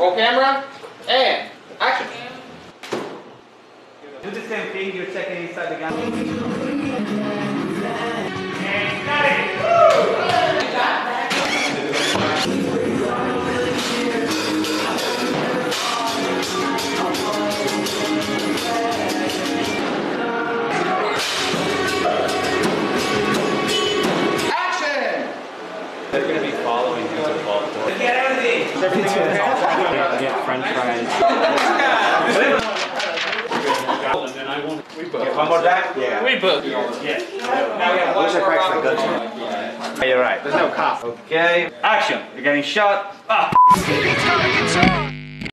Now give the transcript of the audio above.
Roll camera, and action. Do the same thing, you're checking inside the gun. And got it! Action! They're going to be following you to 12. Get everything! Get french fries. One more time? Yeah. We book. Yes. Now we have one more round. You're right. There's no cost. Okay. Action. You're getting shot. Ah!